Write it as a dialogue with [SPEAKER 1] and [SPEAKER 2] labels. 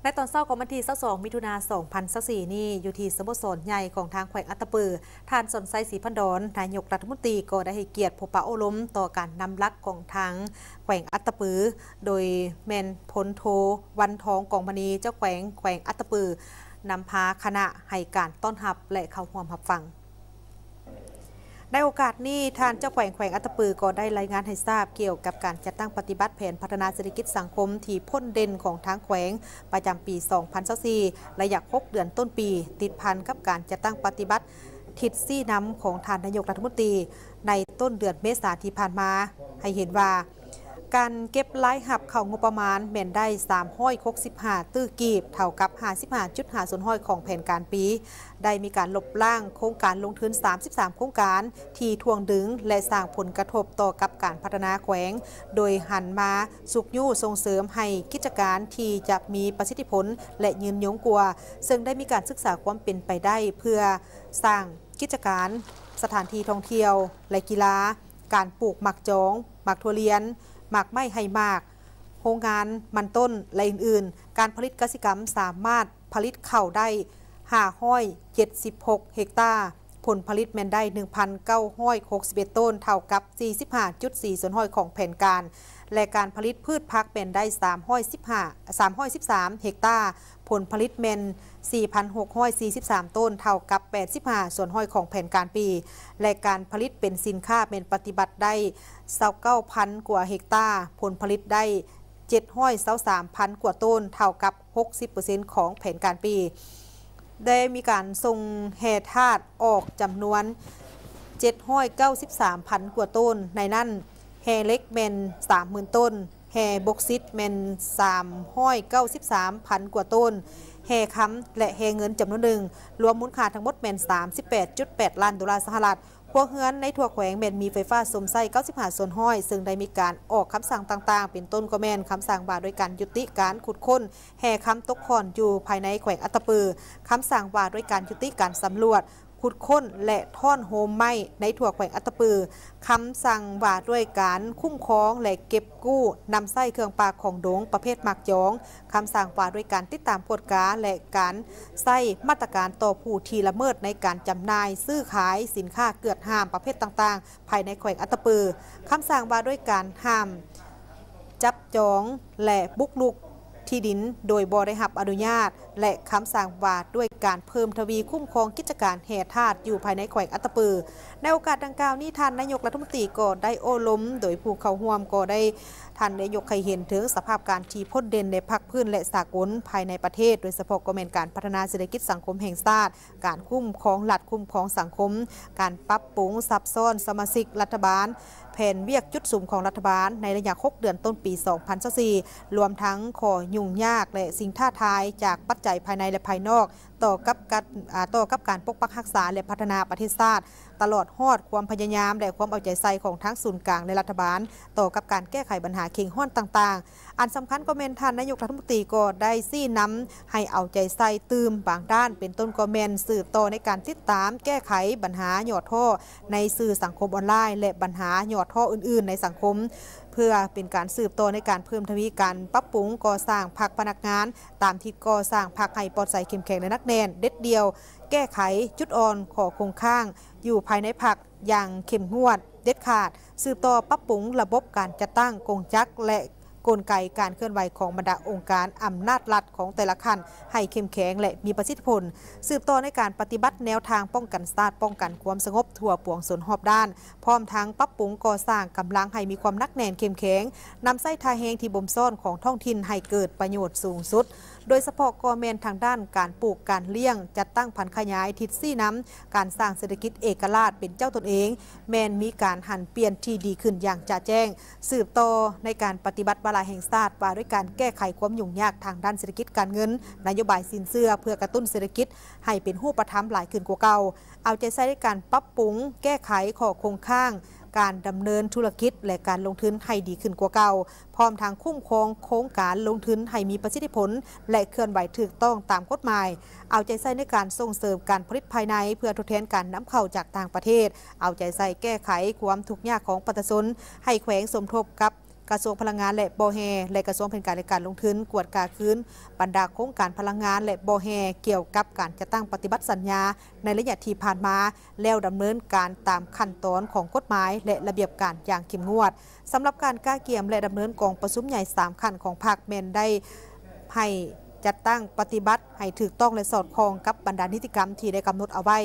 [SPEAKER 1] ในตอนเช้าของวันที่22มิถุนายน2024นี่อยู่ที่สโมสรใหญ่ของทางแขวงอัตตปือท่านสนไซศรีพันดอนนายกรัฐมนตรีก็ได้ให้เกียรติพบปะโอล้มต่อการนำลักของทางแขวงอัตตปือโดยแมนพลโทวันทองกองมณีเจ้าแขวงอัตตปือนำพาคณะให้การต้อนรับและเข้าร่วมรับฟังในโอกาสนี้ท่านเจ้าแขวงอัตตปือก็ได้รายงานให้ทราบเกี่ยวกับการจัดตั้งปฏิบัติแผนพัฒนาเศรษฐกิจสังคมที่พ้นเด่นของทางแขวงประจำปี2024ระยะ6 เดือนต้นปีติดพันกับการจัดตั้งปฏิบัติทิศซี่น้ำของท่านนายกรัฐมนตรีในต้นเดือนเมษายนที่ผ่านมาให้เห็นว่าการเก็บรายหับเข้างบประมาณแม่นได้365ตื้อกีบเท่ากับ 55.5 ส่วนห้อยของแผนการปีได้มีการลบล้างโครงการลงทุน33โครงการที่ทวงดึงและสร้างผลกระทบต่อกับการพัฒนาแขวงโดยหันมาสุกยู่ส่งเสริมให้กิจการที่จะมีประสิทธิผลและยืนยงกว่าซึ่งได้มีการศึกษาความเป็นไปได้เพื่อสร้างกิจการสถานที่ท่องเที่ยวและกีฬาการปลูกหมักจองหมักถั่วเลียนหมักไม้ให้มากโรงงานมันต้นและอื่นๆการผลิตกสิกรรมสามารถผลิตข้าวได้576 เฮกตาร์ผลผลิตแมนได้ 1,961 ต้นเท่ากับ 45.4 ส่วนห้อยของแผนการและการผลิตพืชพักแมนได้313 เฮกตาร์ผลผลิตแมน 4,643 ต้นเท่ากับ 85 ส่วนห้อยของแผนการปีและการผลิตเป็นสินค้าเป็นปฏิบัติได้29,000 กว่าเฮกตาร์ผลผลิตได้723,000 กว่าต้นเท่ากับ 60% ของแผนการปีได้มีการส่งแห่ธาตุออกจำนวน793,000 กว่าต้นในนั้นแห่เล็กแมน 30,000 ต้นแห่บกซิดแมน393,000 กว่าต้นแห่ค้ำและแห่เงินจำนวนหนึ่งรวมมูลค่าทั้งหมดแมน 38.8 ล้านดอลลาร์สหรัฐพวกเฮือนในทั่วแขวงแมนมีไฟฟ้าสมไส้95 ส่วนห้อยซึ่งได้มีการออกคำสั่งต่างๆเป็นต้นก็แมนคำสั่งว่าโดยการยุติการขุดค้นแห่ค้ำตกคอนอยู่ภายในแขวงอัตตปือคำสั่งว่าโดยการยุติการสำรวจขุดค้นและท่อนโฮมไม้ในถั่วแขวงอัตตปือคำสั่งว่าด้วยการคุ้มครองและเก็บกู้นำไส้เครื่องปลาของดงประเภทหมักจองคำสั่งว่าด้วยการติดตามกฎกาและการไส้มาตรการต่อผู้ที่ละเมิดในการจำหน่ายซื้อขายสินค้าเกิดห้ามประเภทต่างๆภายในแขวงอัตตปือคำสั่งว่าด้วยการห้ามจับจองและบุกรุกที่ดินโดยบ่ได้รับอนุญาตและคำสั่งว่าด้วยการเพิ่มทวีคุ้มครองกิจการแห่ธาตุอยู่ภายในแขวงอัตตปือในโอกาสดังกล่าวนี้ท่านนายกรัฐมนตรีก็ได้โอ้ล้มโดยผู้เข้าร่วมก็ได้ท่านนายกให้เห็นถึงสภาพการที่พ้นเด่นในภาคพื้นและสากลภายในประเทศโดยเฉพาะก็เป็นการพัฒนาเศรษฐกิจสังคมแห่งชาติการคุ้มครองหลักคุ้มครองสังคมการปรับปรุงซับซ้อนสมาชิกรัฐบาลแผนเวียกจุดสูงของรัฐบาลในระยะ6 เดือนต้นปี2024รวมทั้งขอยุ่งยากและสิ่งท้าทายจากปัจจัยภายในและภายนอกต่อกับการปกปักรักษาและพัฒนาประเทศชาติตลอดฮอดความพยายามและความเอาใจใส่ของทั้งศูนย์กลางและรัฐบาลต่อกับการแก้ไขปัญหาเข่งห้อนต่างๆอันสำคัญก็เป็นท่านนายกรัฐมนตรีก็ได้ซี่นำให้เอาใจใส่ตืมบางด้านเป็นต้นก็เป็นสืบต่อในการติดตามแก้ไขปัญหาหยอดท่อในสื่อสังคมออนไลน์และปัญหาหยอดท่ออื่นๆในสังคมเพื่อเป็นการสืบต่อในการเพิ่มทวีการปรับปรุงก่อสร้างพรรคพนักงานตามที่ก่อสร้างพรรคให้ปลอดภัยเข้มแข็งและนักแน่นเด็ดเดียวแก้ไขจุดอ่อนขอคงข้างอยู่ภายในพรรคอย่างเข้มงวดเด็ดขาดสืบต่อปรับปรุงระบบการจัดตั้งกงจักรและกลไกการเคลื่อนไหวของบรรดาองค์การอำนาจรัฐของแต่ละขั้นให้เข้มแข็งและมีประสิทธิผลสืบต่อในการปฏิบัติแนวทางป้องกันชาติป้องกันความสงบทั่วปวงส่วนรอบด้านพร้อมทั้งปรับปรุงก่อสร้างกำลังให้มีความนักแน่นเข้มแข็งนำไส้ทาแหงที่บ่มซ่อนของท้องถิ่นให้เกิดประโยชน์สูงสุดโดยเฉพาะกอเมนทางด้านการปลูกการเลี้ยงจัดตั้งพันธุ์ขยายทิศซี่น้ำการสร้างเศรษฐกิจเอกราชเป็นเจ้าตนเองแมนมีการหันเปลี่ยนที่ดีขึ้นอย่างจะแจ้งสืบต่อในการปฏิบัติวาระแห่งชาติว่าด้วยการแก้ไขความยุ่งยากทางด้านเศรษฐกิจการเงินนโยบายสินเชื่อเพื่อกระตุ้นเศรษฐกิจให้เป็นรูปธรรมหลายขึ้นกว่าเก่าเอาใจใส่ในการปรับปรุงแก้ไขข้อคงข้างการดำเนินธุรกิจและการลงทุนให้ดีขึ้นกว่าเก่าพร้อมทางคุ้มครองโครงการลงทุนให้มีประสิทธิผลและเคลื่อนไหวถูกต้องตามกฎหมายเอาใจใส่ในการส่งเสริมการผลิตภายในเพื่อทดแทนการนำเข้าจากต่างประเทศเอาใจใส่แก้ไขความทุกข์ยากของประชาชนให้แขวงสมทบกับกระทรวงพลังงานและบอแฮและกระทรวงแผนการและการลงทุนกวดกาคืนบรรดาโครงการพลังงานและบอแฮเกี่ยวกับการจัดตั้งปฏิบัติสัญญาในระยะที่ผ่านมาแล้วดำเนินการตามขั้นตอนของกฎหมายและระเบียบการอย่างเข้มงวดสำหรับการก้าเกี่ยมและดำเนินกองประชุมใหญ่3ขั้นของพรรคแมนได้ให้จัดตั้งปฏิบัติให้ถูกต้องและสอดคล้องกับบรรดานิติกรรมที่ได้กำหนดเอาไว้